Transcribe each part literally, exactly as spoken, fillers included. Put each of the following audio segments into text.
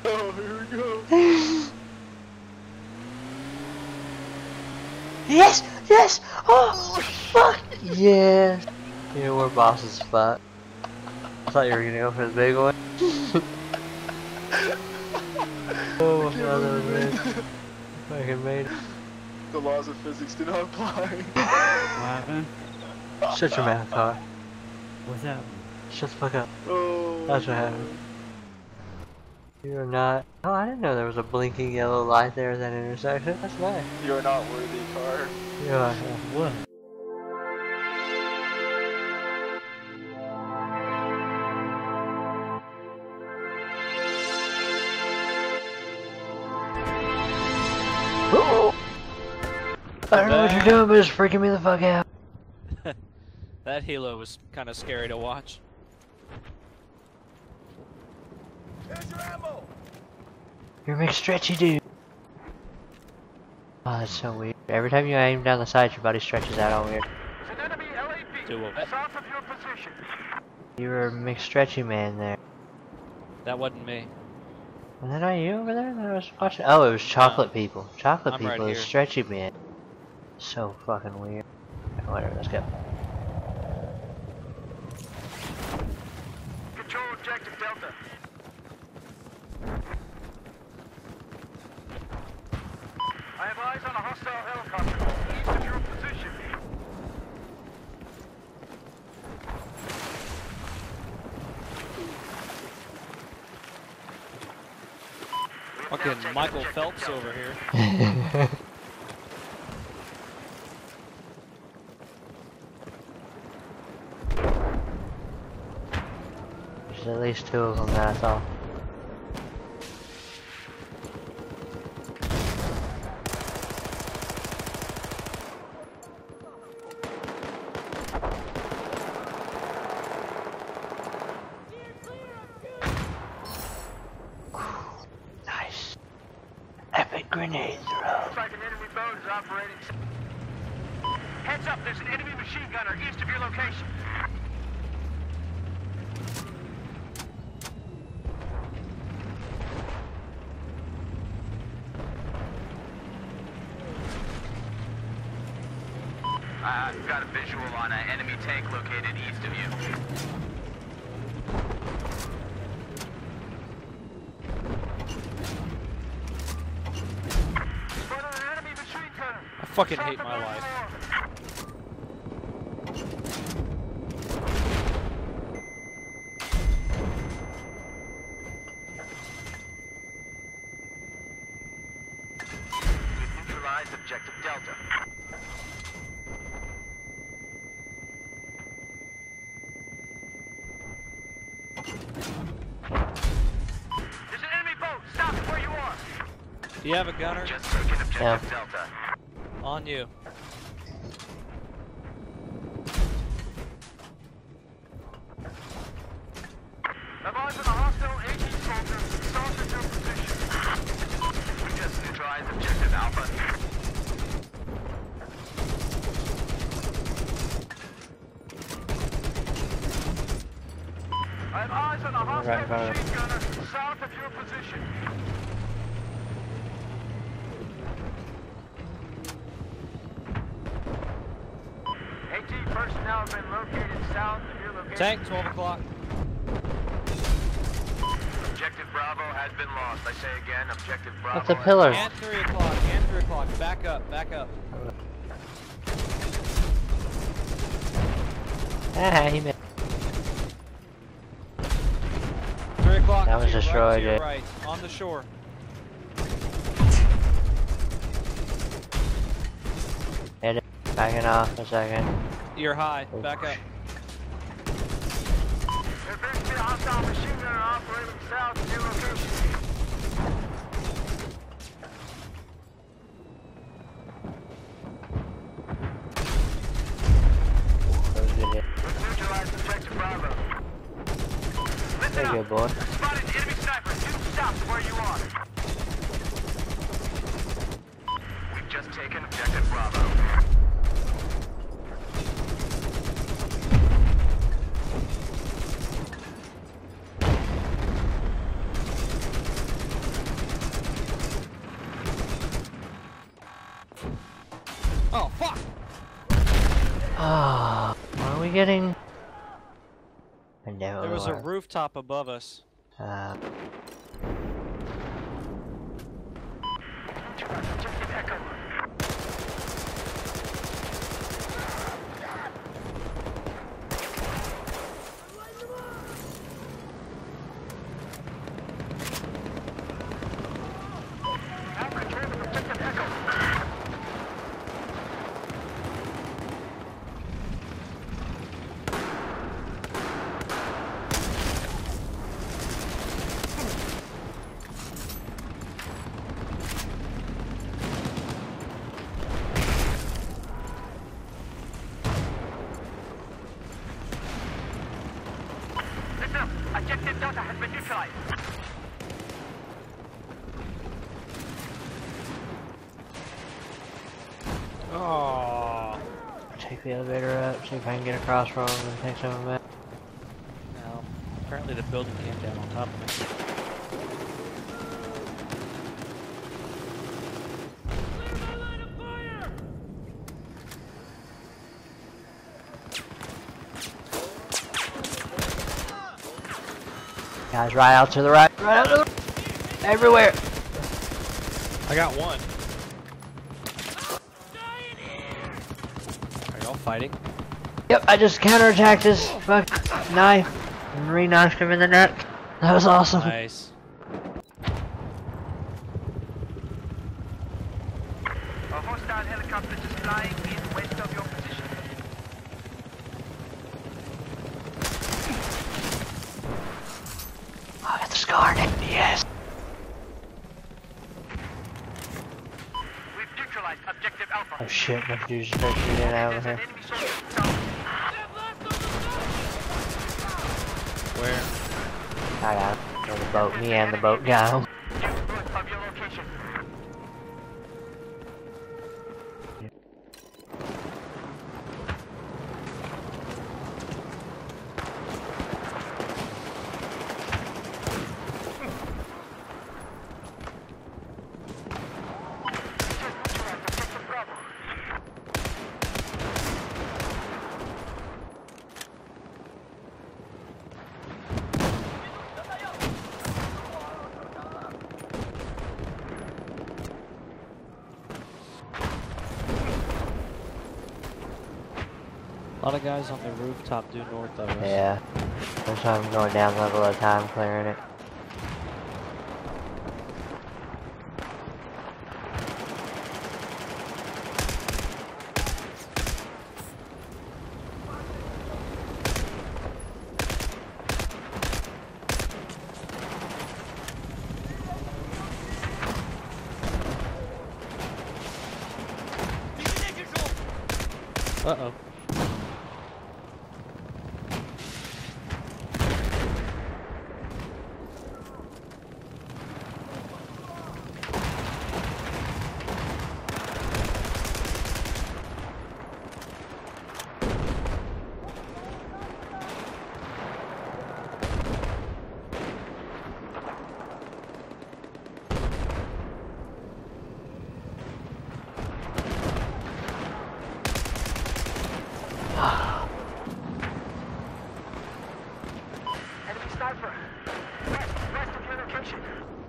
go, here we go. Yes! Yes! Oh, fuck! Yes! Yeah, we're bosses spot. I thought you were gonna go for the big one. Oh, I thought that was me. Fucking made it. The laws of physics do not apply. What happened? Shut your mouth, car. What's that? Shut the fuck up. Oh, That's what happened. You're not. Oh, I didn't know there was a blinking yellow light there at that intersection. That's nice. You're not worthy, car. Yeah. What? Oh! I don't know what you're doing, but it's freaking me the fuck out. That helo was kind of scary to watch. Here's your ammo. You're a big stretchy dude. Oh, that's so weird. Every time you aim down the sight, your body stretches out all weird. It's an enemy L A P. Do what? South of your position. You were a big stretchy man there. That wasn't me. Was that not you over there that I was watching? Oh, it was chocolate people. Chocolate I'm people right is here. stretchy man. So fucking weird. Whatever, let's go. Control objective Delta. I have eyes on a hostile helicopter east of your position. Fucking Michael Phelps over here. There's at least two of them that I saw. Nice. Epic grenade throw. Looks like an enemy boat is operating. Heads up, there's an enemy machine gunner east of your location. Uh, I've got a visual on an enemy tank located east of you. Spotted an enemy machine gunner. I fucking South hate of my where life. you are. We've neutralized objective Delta. There's an enemy boat. Stop where you are. Do you have a gunner? Just taken objective Yeah. Delta. On you. Have eyes on a hostile AT soldier south of your position. We just neutralized objective Alpha. I have eyes on a hostile Right, right. machine gunner south of your position. AT personnel have been located south of your location. Tank, twelve o'clock. Objective Bravo has been lost. I say again, objective Bravo. What's the has- pillar? And three o'clock, and three o'clock. Back up, back up. Ah, he missed. Three o'clock. That was to your destroyed, right, to your yeah. right, on the shore. Hit it. Backing off a second. You're high. Back up. There appears to be a hostile machine gunner operating south of your location. That was a good hit. Let's neutralize objective Bravo. Listen Very up. good, boy. Spotted enemy sniper. Two stops where you are. We've just taken objective Bravo. Oh, fuck! Ah, what are we getting? I know. There was a rooftop above us. Uh, Objective Echo. Now control of Objective Echo. Listen, objective Delta has been neutralized. Oh. take the elevator up, see if I can get across from them and take some of them. No. Apparently the building came down on top of me. Guys, right out to the right, right out to the right, everywhere. I got one. Are y'all fighting? Yep, I just counterattacked his fuck knife and re-knifed him in the neck. That was awesome. Nice. A hostile helicopter just flying in west of your position. Oh, I got the scar, yes. We've neutralized objective Alpha. Oh shit, my dude's just shooting it out of There's here. an enemy soldier south. Where? I got him. The boat, me and the boat got him. Due north of your location. Objective Bravo. A lot of guys on the rooftop due north of us. Yeah. That's why I'm going down level at a time clearing it. Uh-oh. Enemy sniper. West, west of your location.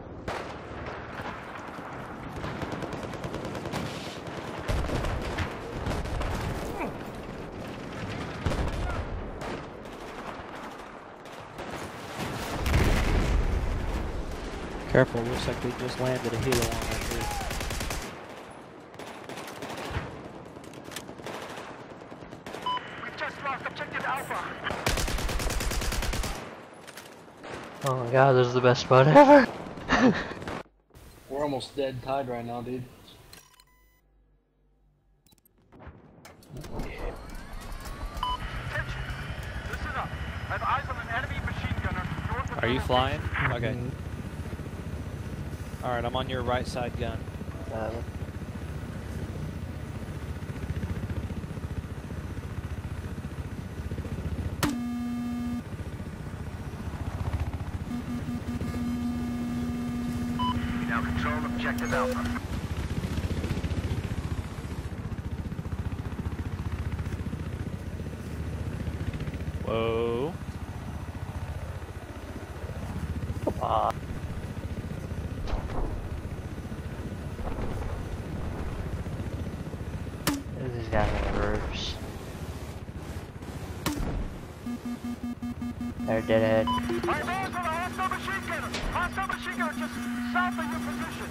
Careful, looks like we just landed a helo on that roof. We've just lost objective Alpha. Oh my god, this is the best spot ever. We're almost dead tied right now, dude. Attention. Listen up. I have eyes on an enemy machine gunner north of Are your you location. flying? Okay. Alright, I'm on your right side gun. Um, We now control objective Alpha. Whoa. Come on. These guys on the roofs. They're dead. Alright, man, for the hostile machine gunner. Hostile machine gunner just south of your position.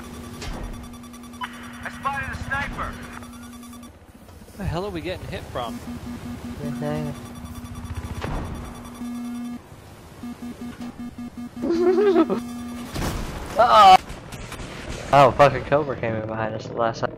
I spotted a sniper. Where the hell are we getting hit from? Anything? Oh! Oh, fucking Cobra came in behind us the last time.